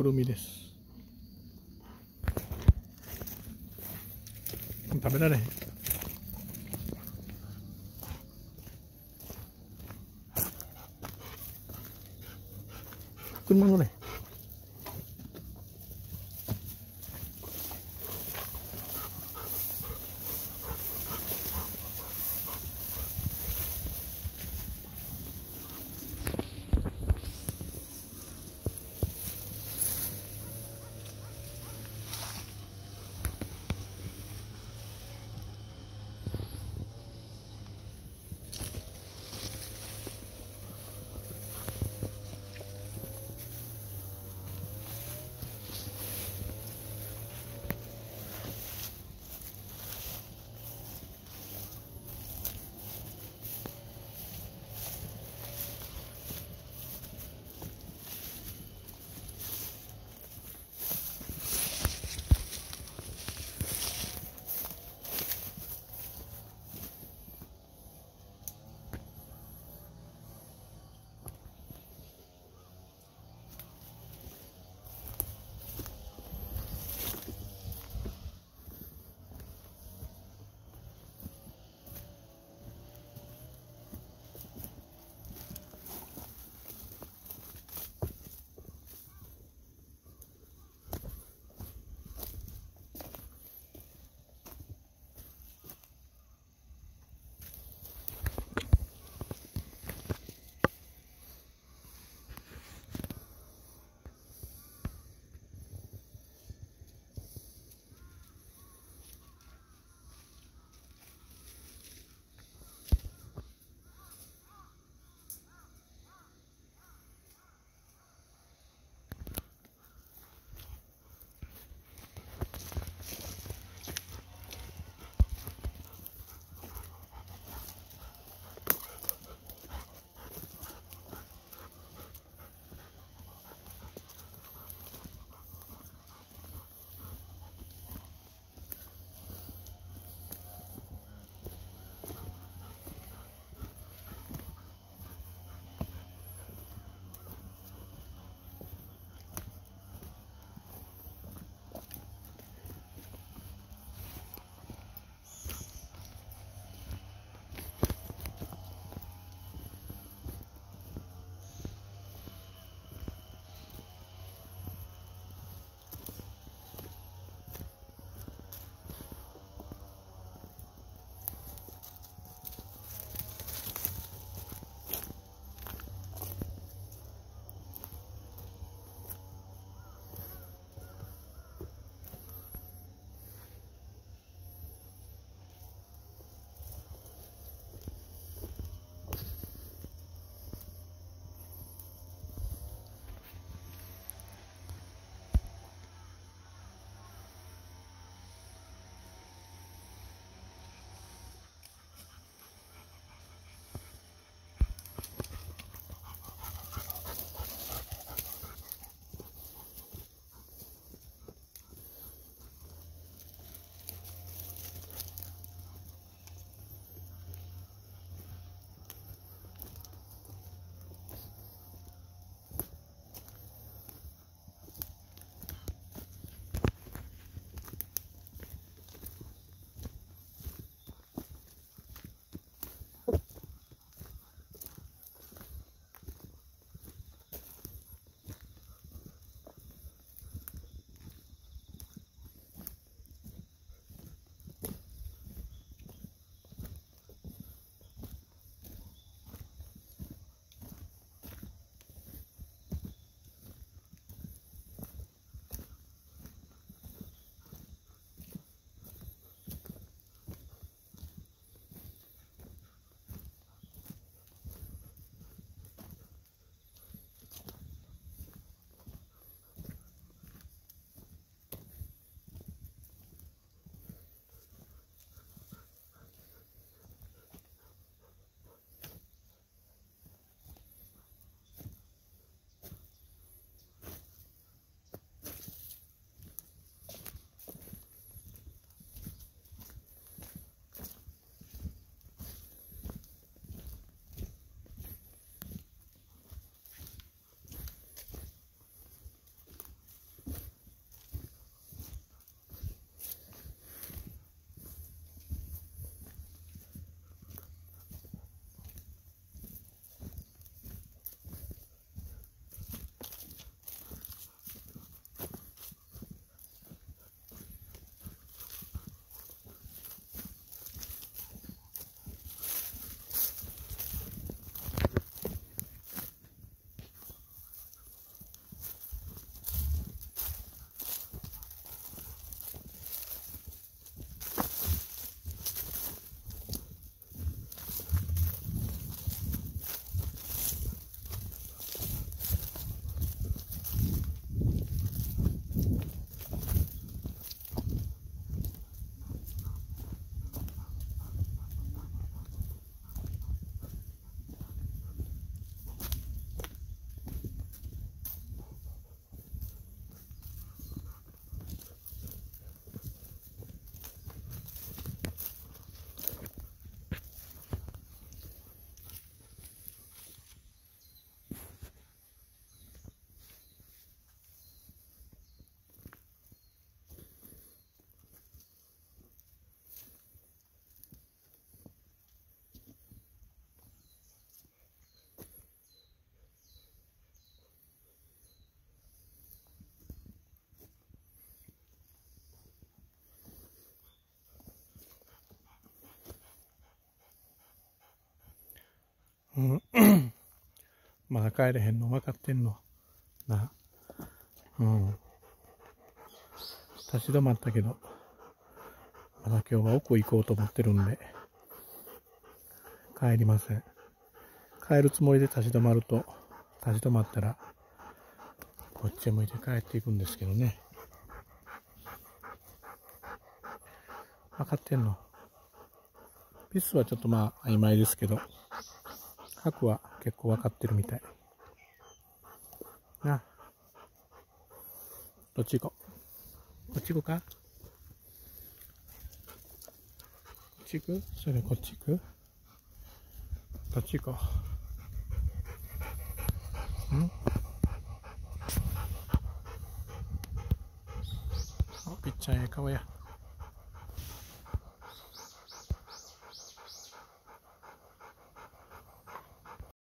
るみです。食べられへん。車乗れ。 まだ帰れへんの分かってんのな。うん。立ち止まったけど、まだ今日は奥行こうと思ってるんで、帰りません。帰るつもりで立ち止まると、立ち止まったら、こっちへ向いて帰っていくんですけどね。分かってんの。ピスはちょっとまあ曖昧ですけど、ハクは結構分かってるみたい。な。どっち行こう。こっち行こうか。こっち行く？それこっち行く？どっち行こう。ピッチャーええ顔や。